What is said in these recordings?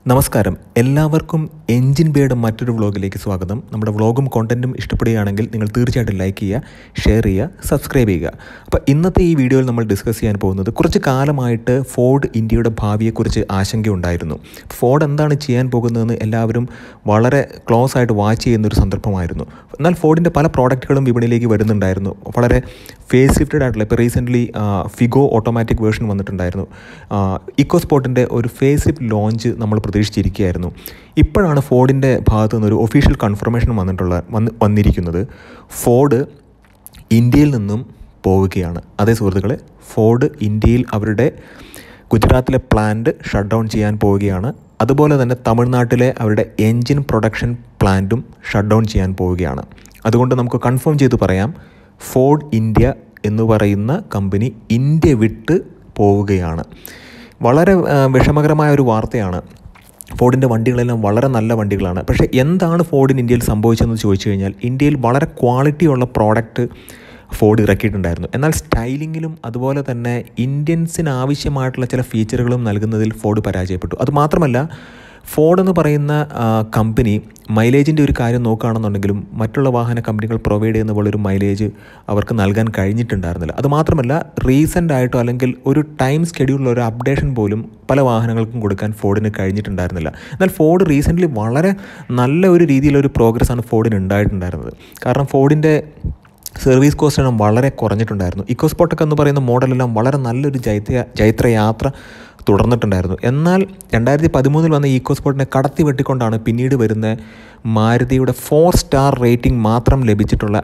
നമസ്കാരം, എല്ലാവർക്കും എൻജിൻ ബേയുടെ മറ്റൊരു വ്ളോഗിലേക്ക് സ്വാഗതം. നമ്മുടെ വ്ളോഗും കോണ്ടൻറ്റും ഇഷ്ടപ്പെടുകയാണെങ്കിൽ നിങ്ങൾ തീർച്ചയായിട്ടും ലൈക്ക് ചെയ്യുക, ഷെയർ ചെയ്യുക, സബ്സ്ക്രൈബ് ചെയ്യുക. അപ്പോൾ ഇന്നത്തെ ഈ വീഡിയോയിൽ നമ്മൾ ഡിസ്കസ് ചെയ്യാൻ പോകുന്നത് കുറച്ച് കാലമായിട്ട് ഫോർഡ് ഇന്ത്യയുടെ ഭാവിയെക്കുറിച്ച് ആശങ്കയുണ്ടായിരുന്നു. ഫോർഡ് എന്താണ് ചെയ്യാൻ പോകുന്നതെന്ന് എല്ലാവരും വളരെ ക്ലോസ് ആയിട്ട് വാച്ച് ചെയ്യുന്നൊരു സന്ദർഭമായിരുന്നു. എന്നാൽ ഫോർഡിൻ്റെ പല പ്രോഡക്റ്റുകളും വിപണിയിലേക്ക് വരുന്നുണ്ടായിരുന്നു. വളരെ ഫേസ് ലിഫ്റ്റഡ് ആയിട്ടുള്ള, ഇപ്പോൾ റീസെൻ്റ്ലി ഫിഗോ ഓട്ടോമാറ്റിക് വേർഷൻ വന്നിട്ടുണ്ടായിരുന്നു. ഇക്കോസ്പോർട്ടിൻ്റെ ഒരു ഫേസ് ലിഫ്റ്റ് ലോഞ്ച് നമ്മൾ പ്രതീക്ഷിച്ചിരിക്കുകയായിരുന്നു. ഇപ്പോഴാണ് ഫോർഡിൻ്റെ ഭാഗത്തു നിന്നൊരു ഒഫീഷ്യൽ കൺഫർമേഷൻ വന്നിരിക്കുന്നത്. ഫോർഡ് ഇന്ത്യയിൽ നിന്നും പോവുകയാണ്. അതേ സുഹൃത്തുക്കളെ, ഫോർഡ് ഇന്ത്യയിൽ അവരുടെ ഗുജറാത്തിലെ പ്ലാന്റ് ഷട്ട് ഡൗൺ ചെയ്യാൻ പോവുകയാണ്. അതുപോലെ തന്നെ തമിഴ്നാട്ടിലെ അവരുടെ എൻജിൻ പ്രൊഡക്ഷൻ പ്ലാന്റും ഷട്ട് ഡൗൺ ചെയ്യാൻ പോവുകയാണ്. അതുകൊണ്ട് നമുക്ക് കൺഫേം ചെയ്ത് പറയാം, ഫോർഡ് ഇന്ത്യ എന്ന് പറയുന്ന കമ്പനി ഇന്ത്യ വിട്ട് പോവുകയാണ്. വളരെ വിഷമകരമായ ഒരു വാർത്തയാണ്. ഫോർഡിൻ്റെ വണ്ടികളെല്ലാം വളരെ നല്ല വണ്ടികളാണ്. പക്ഷേ എന്താണ് ഫോർഡിന് ഇന്ത്യയിൽ സംഭവിച്ചതെന്ന് ചോദിച്ചു കഴിഞ്ഞാൽ, ഇന്ത്യയിൽ വളരെ ക്വാളിറ്റിയുള്ള പ്രോഡക്റ്റ് ഫോർഡ് ഇറക്കിയിട്ടുണ്ടായിരുന്നു. എന്നാൽ സ്റ്റൈലിങ്ങിലും അതുപോലെ തന്നെ ഇന്ത്യൻസിന് ആവശ്യമായിട്ടുള്ള ചില ഫീച്ചറുകളും നൽകുന്നതിൽ ഫോർഡ് പരാജയപ്പെട്ടു. അതുമാത്രമല്ല, ഫോർഡ് എന്ന് പറയുന്ന കമ്പനി മൈലേജിൻ്റെ ഒരു കാര്യം നോക്കുകയാണെന്നുണ്ടെങ്കിലും മറ്റുള്ള വാഹന കമ്പനികൾ പ്രൊവൈഡ് ചെയ്യുന്ന പോലൊരു മൈലേജ് അവർക്ക് നൽകാൻ കഴിഞ്ഞിട്ടുണ്ടായിരുന്നില്ല. അതുമാത്രമല്ല, റീസെൻ്റ് ആയിട്ടോ അല്ലെങ്കിൽ ഒരു ടൈം സ്കെഡ്യൂളിൽ ഒരു അപ്ഡേഷൻ പോലും പല വാഹനങ്ങൾക്കും കൊടുക്കാൻ ഫോർഡിന് കഴിഞ്ഞിട്ടുണ്ടായിരുന്നില്ല. എന്നാൽ ഫോർഡ് റീസെൻ്റ്ലി വളരെ നല്ല ഒരു രീതിയിലൊരു പ്രോഗ്രസ്സാണ് ഫോർഡിന് ഉണ്ടായിട്ടുണ്ടായിരുന്നത്. കാരണം ഫോർഡിൻ്റെ സർവീസ് കോസ്റ്റ് എണ്ണം വളരെ കുറഞ്ഞിട്ടുണ്ടായിരുന്നു. ഇക്കോസ്പോർട്ടൊക്കെ എന്ന് പറയുന്ന മോഡലെല്ലാം വളരെ നല്ലൊരു ജൈത്രയാത്ര തുടർന്നിട്ടുണ്ടായിരുന്നു. എന്നാൽ 2013 വന്ന ഇക്കോസ്പോർട്ടിനെ കടത്തി വെട്ടിക്കൊണ്ടാണ് പിന്നീട് വരുന്ന മാരുതിയുടെ 4 സ്റ്റാർ റേറ്റിംഗ് മാത്രം ലഭിച്ചിട്ടുള്ള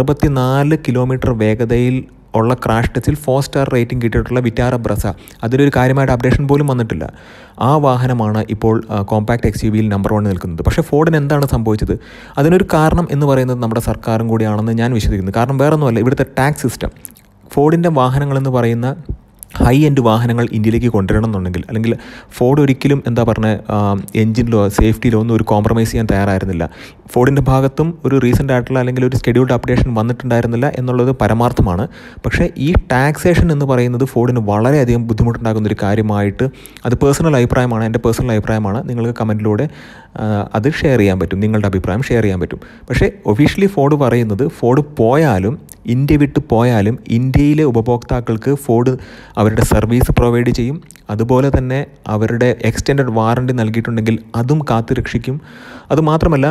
64 കിലോമീറ്റർ വേഗതയിൽ ഉള്ള ക്രാഷ് ടെസ്റ്റിൽ 4 സ്റ്റാർ റേറ്റിംഗ് കിട്ടിയിട്ടുള്ള വിറ്റാര ബ്രസ, അതിലൊരു കാര്യമായിട്ട് അപ്ഡേഷൻ പോലും വന്നിട്ടില്ല. ആ വാഹനമാണ് ഇപ്പോൾ കോമ്പാക്ട് XUVയിൽ നമ്പർ 1 നിൽക്കുന്നത്. പക്ഷേ ഫോർഡിന് എന്താണ് സംഭവിച്ചത്? അതിനൊരു കാരണം എന്ന് പറയുന്നത് നമ്മുടെ സർക്കാരും കൂടിയാണെന്ന് ഞാൻ വിശ്വസിക്കുന്നു. കാരണം വേറൊന്നുമല്ല, ഇവിടുത്തെ ടാക്സ് സിസ്റ്റം. ഫോർഡിൻ്റെ വാഹനങ്ങളെന്ന് പറയുന്ന ഹൈ എൻഡ് വാഹനങ്ങൾ ഇന്ത്യയിലേക്ക് കൊണ്ടുവരണം എന്നുണ്ടെങ്കിൽ, അല്ലെങ്കിൽ ഫോർഡ് ഒരിക്കലും എൻജിനിലോ സേഫ്റ്റിയിലോ ഒന്നും ഒരു കോംപ്രമൈസ് ചെയ്യാൻ തയ്യാറായിരുന്നില്ല. ഫോർഡിൻ്റെ ഭാഗത്തും ഒരു റീസെൻ്റ് ആയിട്ടുള്ള അല്ലെങ്കിൽ ഒരു സ്കെഡ്യൂൾഡ് അപ്ഡേഷൻ വന്നിട്ടുണ്ടായിരുന്നില്ല എന്നുള്ളത് പരമാർത്ഥമാണ്. പക്ഷേ ഈ ടാക്സേഷൻ എന്ന് പറയുന്നത് ഫോർഡിന് വളരെയധികം ബുദ്ധിമുട്ടുണ്ടാകുന്നൊരു കാര്യമായിട്ട്, അത് പേഴ്സണൽ അഭിപ്രായമാണ്, എൻ്റെ പേഴ്സണൽ അഭിപ്രായമാണ്. നിങ്ങൾക്ക് കമൻറ്റിലൂടെ അത് ഷെയർ ചെയ്യാൻ പറ്റും, നിങ്ങളുടെ അഭിപ്രായം ഷെയർ ചെയ്യാൻ പറ്റും. പക്ഷേ ഒഫീഷ്യലി ഫോർഡ് പറയുന്നത്, ഫോർഡ് പോയാലും ഇന്ത്യ വിട്ട് പോയാലും ഇന്ത്യയിലെ ഉപഭോക്താക്കൾക്ക് ഫോർഡ് അവരുടെ സർവീസ് പ്രൊവൈഡ് ചെയ്യും. അതുപോലെ തന്നെ അവരുടെ എക്സ്റ്റെൻഡഡ് വാറണ്ടി നൽകിയിട്ടുണ്ടെങ്കിൽ അതും കാത്തുരക്ഷിക്കും. അതുമാത്രമല്ല,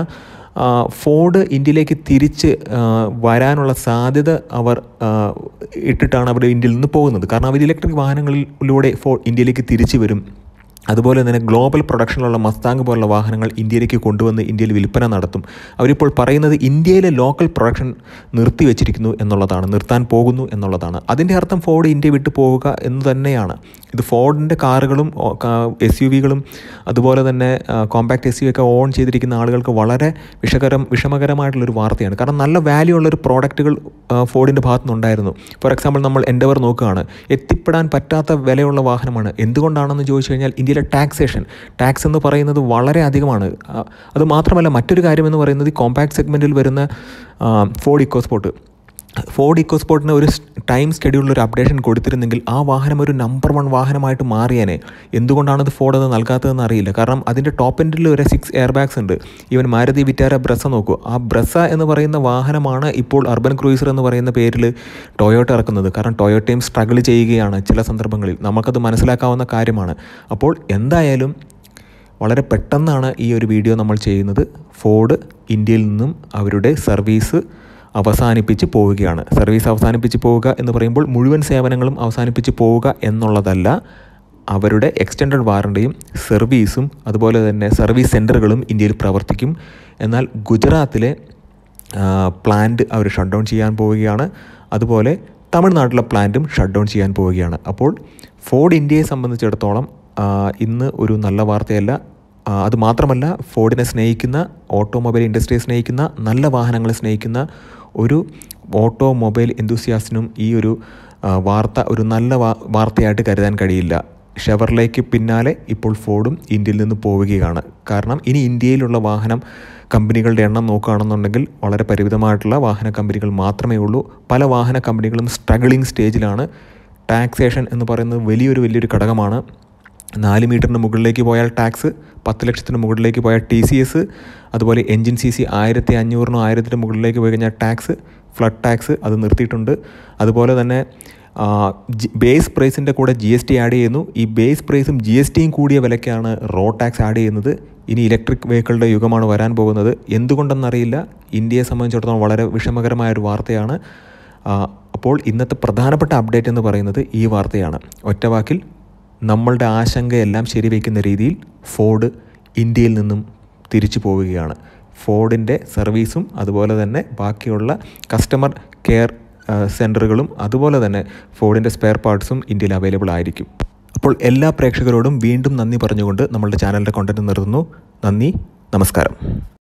ഫോർഡ് ഇന്ത്യയിലേക്ക് തിരിച്ച് വരാനുള്ള സാധ്യത അവർ ഇട്ടിട്ടാണ് അവർ ഇന്ത്യയിൽ നിന്ന് പോകുന്നത്. കാരണം അവർ ഇലക്ട്രിക് വാഹനങ്ങളിലൂടെ ഇന്ത്യയിലേക്ക് തിരിച്ചു വരും. അതുപോലെ തന്നെ ഗ്ലോബൽ പ്രൊഡക്ഷനിലുള്ള മസ്താങ് പോലുള്ള വാഹനങ്ങൾ ഇന്ത്യയിലേക്ക് കൊണ്ടുവന്ന് ഇന്ത്യയിൽ വിൽപ്പന നടത്തും. അവരിപ്പോൾ പറയുന്നത് ഇന്ത്യയിലെ ലോക്കൽ പ്രൊഡക്ഷൻ നിർത്തിവെച്ചിരിക്കുന്നു എന്നുള്ളതാണ്, നിർത്താൻ പോകുന്നു എന്നുള്ളതാണ്. അതിൻ്റെ അർത്ഥം ഫോർഡ് ഇന്ത്യ വിട്ടു പോവുക എന്ന് തന്നെയാണ്. ഇത് ഫോർഡിൻ്റെ കാറുകളും SUVകളും അതുപോലെ തന്നെ കോമ്പാക്ട് SUV ഒക്കെ ഓൺ ചെയ്തിരിക്കുന്ന ആളുകൾക്ക് വളരെ വിഷമകരമായിട്ടുള്ളൊരു വാർത്തയാണ്. കാരണം നല്ല വാല്യൂ ഉള്ളൊരു പ്രോഡക്റ്റുകൾ ഫോർഡിൻ്റെ ഭാഗത്തുനിന്നുണ്ടായിരുന്നു. ഫോർ എക്സാമ്പിൾ, നമ്മൾ എൻഡവർ നോക്കുകയാണ്, എത്തിപ്പെടാൻ പറ്റാത്ത വിലയുള്ള വാഹനമാണ്. എന്തുകൊണ്ടാണെന്ന് ചോദിച്ചു കഴിഞ്ഞാൽ, ഇന്ത്യയിലെ ടാക്സ് എന്ന് പറയുന്നത് വളരെ അധികമാണ്. അതുമാത്രമല്ല, മറ്റൊരു കാര്യമെന്ന് പറയുന്നത് ഈ കോമ്പാക്ട് സെഗ്മെൻറ്റിൽ വരുന്ന ഫോർഡ് ഇക്കോസ്പോർട്ടിന് ഒരു ടൈം സ്കെഡ്യൂളിൽ ഒരു അപ്ഡേഷൻ കൊടുത്തിരുന്നെങ്കിൽ ആ വാഹനം ഒരു നമ്പർ 1 വാഹനമായിട്ട് മാറിയേനെ. എന്തുകൊണ്ടാണത് ഫോർഡ് അത് നൽകാത്തതെന്ന് അറിയില്ല. കാരണം അതിൻ്റെ ടോപ്പ് എൻഡിൽ ഒരു 6 എയർ ബാഗ്സ് ഉണ്ട്. ഈവൻ മാരുതി വിറ്റാര ബ്രസ നോക്കൂ, ആ ബ്രസ എന്ന് പറയുന്ന വാഹനമാണ് ഇപ്പോൾ അർബൻ ക്രൂയിസർ എന്ന് പറയുന്ന പേരിൽ ടൊയോട്ട ഇറക്കുന്നത്. കാരണം ടൊയോട്ടയും സ്ട്രഗിൾ ചെയ്യുകയാണ് ചില സന്ദർഭങ്ങളിൽ, നമുക്കത് മനസ്സിലാക്കാവുന്ന കാര്യമാണ്. അപ്പോൾ എന്തായാലും വളരെ പെട്ടെന്നാണ് ഈ ഒരു വീഡിയോ നമ്മൾ ചെയ്യുന്നത്. ഫോർഡ് ഇന്ത്യയിൽ നിന്നും അവരുടെ സർവീസ് അവസാനിപ്പിച്ച് പോവുകയാണ്. സർവീസ് അവസാനിപ്പിച്ച് പോവുക എന്ന് പറയുമ്പോൾ മുഴുവൻ സേവനങ്ങളും അവസാനിപ്പിച്ച് പോവുക എന്നുള്ളതല്ല. അവരുടെ എക്സ്റ്റെൻഡഡ് വാറണ്ടിയും സർവീസും അതുപോലെ തന്നെ സർവീസ് സെൻറ്ററുകളും ഇന്ത്യയിൽ പ്രവർത്തിക്കും. എന്നാൽ ഗുജറാത്തിലെ പ്ലാന്റ് അവർ ഷട്ട് ഡൗൺ ചെയ്യാൻ പോവുകയാണ്. അതുപോലെ തമിഴ്നാട്ടിലെ പ്ലാന്റും ഷട്ട് ഡൗൺ ചെയ്യാൻ പോവുകയാണ്. അപ്പോൾ ഫോർഡ് ഇന്ത്യയെ സംബന്ധിച്ചിടത്തോളം ഇന്ന് ഒരു നല്ല വാർത്തയല്ല. അതുമാത്രമല്ല, ഫോർഡിനെ സ്നേഹിക്കുന്ന, ഓട്ടോമൊബൈൽ ഇൻഡസ്ട്രിയെ സ്നേഹിക്കുന്ന, നല്ല വാഹനങ്ങളെ സ്നേഹിക്കുന്ന ഒരു ഓട്ടോമൊബൈൽ എന്തൂസിയാസ്റ്റിനും ഈ ഒരു വാർത്ത ഒരു നല്ല വാർത്തയായിട്ട് കരുതാൻ കഴിയില്ല. ഷെവർലേക്ക് പിന്നാലെ ഇപ്പോൾ ഫോർഡും ഇന്ത്യയിൽ നിന്ന് പോവുകയാണ്. കാരണം ഇനി ഇന്ത്യയിലുള്ള വാഹനം കമ്പനികളുടെ എണ്ണം നോക്കുകയാണെന്നുണ്ടെങ്കിൽ വളരെ പരിമിതമായിട്ടുള്ള വാഹന കമ്പനികൾ മാത്രമേ ഉള്ളൂ. പല വാഹന കമ്പനികളും സ്ട്രഗിളിങ് സ്റ്റേജിലാണ്. ടാക്സേഷൻ എന്ന് പറയുന്നത് വലിയൊരു ഘടകമാണ്. 4 മീറ്ററിന് മുകളിലേക്ക് പോയാൽ ടാക്സ്, 10 ലക്ഷത്തിന് മുകളിലേക്ക് പോയാൽ TCS, അതുപോലെ എൻജിൻ CC 1500-നോ 1000-ന് മുകളിലേക്ക് പോയി കഴിഞ്ഞാൽ ടാക്സ്, ഫ്ലഡ് ടാക്സ് അത് നിർത്തിയിട്ടുണ്ട്. അതുപോലെ തന്നെ ബേസ് പ്രൈസിൻ്റെ കൂടെ GST ആഡ് ചെയ്യുന്നു. ഈ ബേസ് പ്രൈസും GSTയും കൂടിയ വിലയ്ക്കാണ് റോഡ് ടാക്സ് ആഡ് ചെയ്യുന്നത്. ഇനി ഇലക്ട്രിക് വെഹിക്കിളുടെ യുഗമാണ് വരാൻ പോകുന്നത്. എന്തുകൊണ്ടെന്നറിയില്ല, ഇന്ത്യയെ സംബന്ധിച്ചിടത്തോളം വളരെ വിഷമകരമായൊരു വാർത്തയാണ്. അപ്പോൾ ഇന്നത്തെ പ്രധാനപ്പെട്ട അപ്ഡേറ്റ് എന്ന് പറയുന്നത് ഈ വാർത്തയാണ്. ഒറ്റവാക്കിൽ നമ്മളുടെ ആശങ്കയെല്ലാം ശരിവയ്ക്കുന്ന രീതിയിൽ ഫോർഡ് ഇന്ത്യയിൽ നിന്നും തിരിച്ചു പോവുകയാണ്. ഫോർഡിൻ്റെ സർവീസും അതുപോലെ തന്നെ ബാക്കിയുള്ള കസ്റ്റമർ കെയർ സെൻറ്ററുകളും അതുപോലെ തന്നെ ഫോർഡിൻ്റെ സ്പെയർ പാർട്സും ഇന്ത്യയിൽ അവൈലബിൾ ആയിരിക്കും. അപ്പോൾ എല്ലാ പ്രേക്ഷകരോടും വീണ്ടും നന്ദി പറഞ്ഞുകൊണ്ട് നമ്മളുടെ ചാനലിൻ്റെ കോണ്ടന്റ് നിർത്തുന്നു. നന്ദി, നമസ്കാരം.